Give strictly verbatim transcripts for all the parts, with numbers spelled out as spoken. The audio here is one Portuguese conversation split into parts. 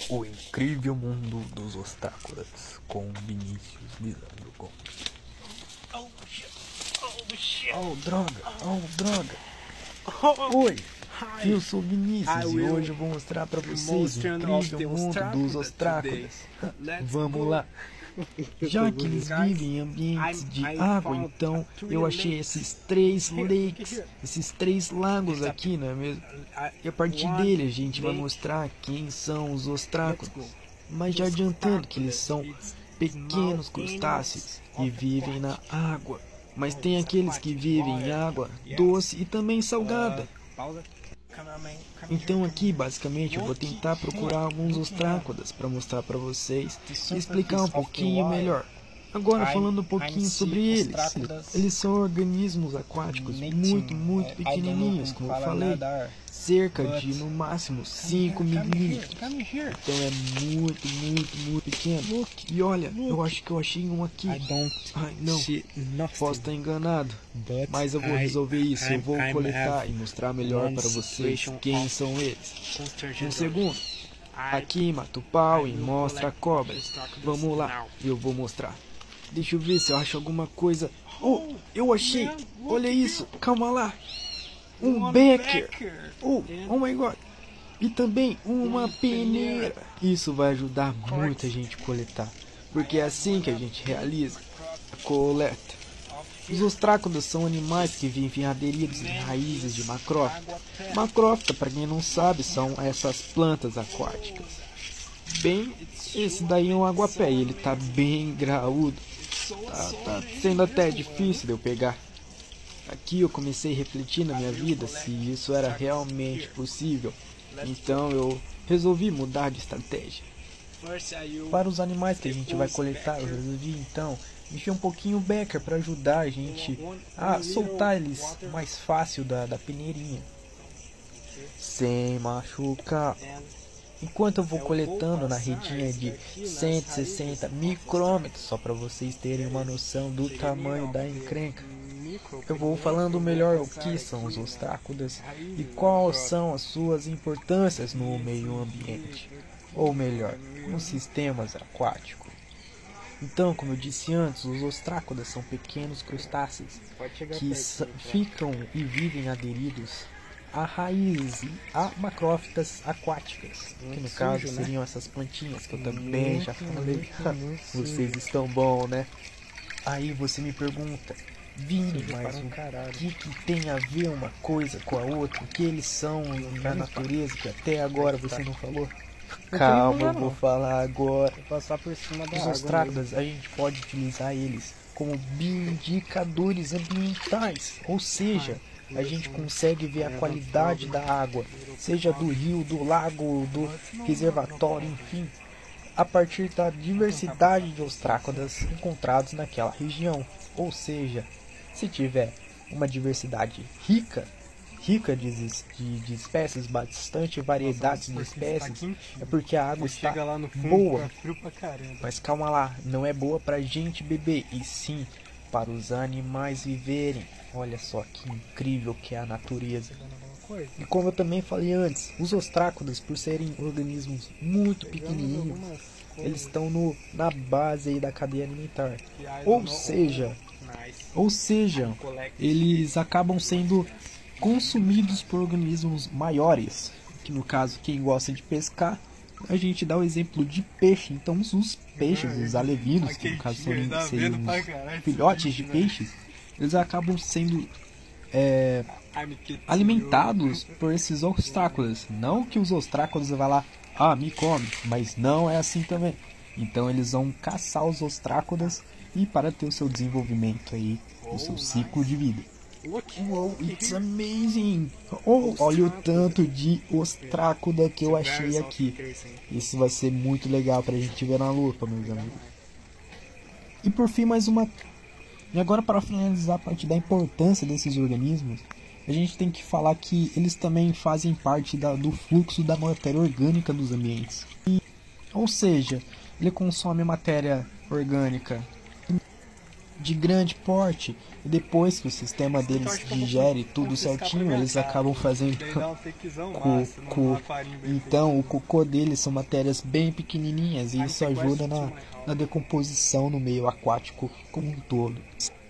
O incrível mundo dos ostrácoras com Vinícius Lisandro Gomes. Oh shit! Oh shit! Oh droga! Oh droga! Oh, Oi! hi. Eu sou Vinícius I e will hoje eu vou mostrar pra vocês o demonstrate of incrível the mundo dos ostrácoras ostrácoras. Let's Vamos go. lá! Já que eles Guys, vivem em ambientes I- de I água, found então three eu achei lakes. esses três Here, lakes, here. esses três lagos aqui, não é mesmo? E a partir One dele a gente vai lake. mostrar quem são os Let's ostrácoras. go. Mas já adiantando que eles são It's pequenos small crustáceos animals que of vivem na aquatic. água. Mas tem aqueles que vivem em água doce e também salgada. Uh, pausa. Cameraman, come Então here. aqui basicamente eu vou tentar procurar alguns ostrácodas para mostrar para vocês e explicar um pouquinho melhor. Agora falando um pouquinho sobre eles. Eles são organismos aquáticos muito, muito pequenininhos, como eu falei. Cerca de no máximo cinco milímetros. Come here. Então é muito, muito, muito pequeno. E olha, eu acho que eu achei um aqui. I don't Ai, não, see nothing. posso estar enganado. But Mas eu vou I- resolver isso. Eu I'm- vou I'm coletar have e mostrar melhor one para vocês situation quem of são eles. constrangedor. Um segundo. I- Aqui mata o pau e I will mostra a collect cobra. ostrácodas Vamos lá, now. eu vou mostrar. Deixa eu ver se eu acho alguma coisa. Oh, eu achei. Olha isso, calma lá. Um One becker. becker. Oh, oh my god. E também uma peneira. Isso vai ajudar muita gente a coletar. Porque é assim que a gente realiza a coleta. Os ostrácodas são animais que vivem aderidos em raízes de macrófita. Macrófita, para quem não sabe, são essas plantas aquáticas. Bem, esse daí é um aguapé e ele tá bem graúdo. Tá, tá sendo até difícil de eu pegar. Aqui eu comecei a refletir na minha vida se isso era realmente possível. Então eu resolvi mudar de estratégia. First, I will- Para os animais que a gente vai coletar, eu resolvi então encher um pouquinho o becker para ajudar a gente a soltar eles mais fácil da, da peneirinha, sem machucar. Enquanto eu vou coletando na redinha de cento e sessenta micrômetros, só para vocês terem uma noção do tamanho da encrenca, eu vou falando melhor o que são os ostrácodas e quais são as suas importâncias no meio ambiente, ou melhor, nos sistemas aquáticos. Então, como eu disse antes, os ostrácodas são pequenos crustáceos que sa- ficam e vivem aderidos a raízes e a macrófitas aquáticas, que no caso seriam essas plantinhas que eu também já falei. Vocês estão bom, né? Aí você me pergunta, Vini, mas o que, que tem a ver uma coisa com a outra? O que eles são na natureza que até agora você não falou? Calma, eu vou falar agora. passar por cima da Os água. ostrácodas, a gente pode utilizar eles como bioindicadores ambientais, ou seja, a gente consegue ver a qualidade da água, seja do rio, do lago, do reservatório, enfim, a partir da diversidade de ostrácodas encontrados naquela região. Ou seja, se tiver uma diversidade rica, rica de, de, de espécies, bastante variedades de espécies, é porque a água está Chega lá no fundo, boa. tá frio pra caramba. Mas calma lá, não é boa pra gente beber, e sim para os animais viverem. Olha só que incrível que é a natureza. E como eu também falei antes, os ostrácodas, por serem organismos muito pequenininhos, eles estão no, na base aí da cadeia alimentar. Ou seja, ou seja, eles acabam sendo consumidos por organismos maiores, que no caso quem gosta de pescar, a gente dá o exemplo de peixe. Então os peixes, os alevinos, que no caso seriam, seriam os filhotes de peixes, eles acabam sendo é, alimentados por esses ostrácodas. Não que os ostrácodas vá lá, ah, me come, mas não é assim também. Então eles vão caçar os ostrácodas e para ter o seu desenvolvimento aí, o seu ciclo de vida. Wow, it's amazing! Oh, olha o tanto de ostrácoda que eu achei aqui. Isso vai ser muito legal pra gente ver na lupa, meus amigos. E por fim, mais uma. E agora, para finalizar a parte da importância desses organismos, a gente tem que falar que eles também fazem parte da, do fluxo da matéria orgânica dos ambientes. E, ou seja, ele consome matéria orgânica de grande porte. E depois que o sistema deles digere tudo certinho, eles acabam fazendo cocô. Então o cocô deles são matérias bem pequenininhas e isso ajuda na, na decomposição no meio aquático como um todo.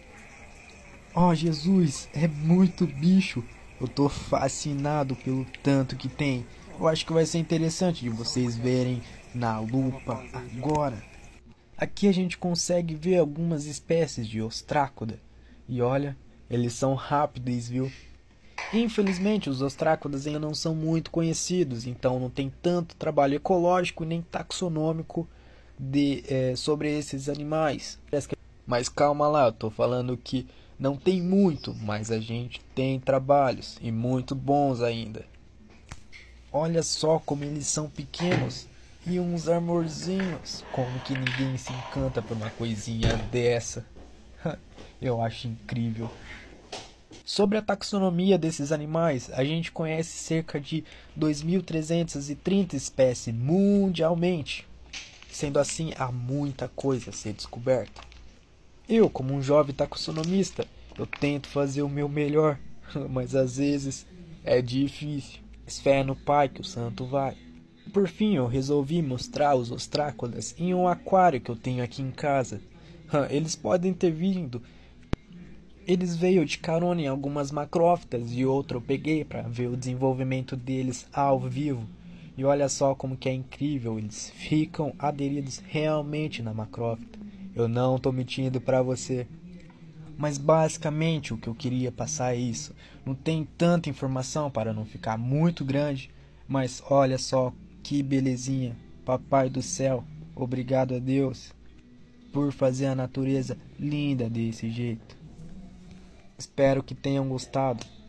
Oh Jesus, é muito bicho. Eu tô fascinado pelo tanto que tem. Eu acho que vai ser interessante de vocês verem na lupa agora. Aqui a gente consegue ver algumas espécies de ostrácoda. E olha, eles são rápidos, viu? Infelizmente os ostrácodas ainda não são muito conhecidos, então não tem tanto trabalho ecológico nem taxonômico de, é, sobre esses animais. Mas calma lá, eu tô falando que não tem muito, mas a gente tem trabalhos, e muito bons ainda. Olha só como eles são pequenos, e uns amorzinhos. Como que ninguém se encanta por uma coisinha dessa? Eu acho incrível. Sobre a taxonomia desses animais, a gente conhece cerca de dois mil trezentas e trinta espécies mundialmente. Sendo assim, há muita coisa a ser descoberta. Eu, como um jovem taxonomista, eu tento fazer o meu melhor, mas às vezes é difícil. Mas fé no Pai que o santo vai. Por fim, eu resolvi mostrar os ostrácodas em um aquário que eu tenho aqui em casa. Eles podem ter vindo. Eles veio de carona em algumas macrófitas e outra eu peguei para ver o desenvolvimento deles ao vivo. E olha só como que é incrível, eles ficam aderidos realmente na macrófita. Eu não tô mentindo pra você. Mas basicamente o que eu queria passar é isso. Não tem tanta informação para não ficar muito grande. Mas olha só que belezinha. Papai do céu, obrigado a Deus por fazer a natureza linda desse jeito. Espero que tenham gostado.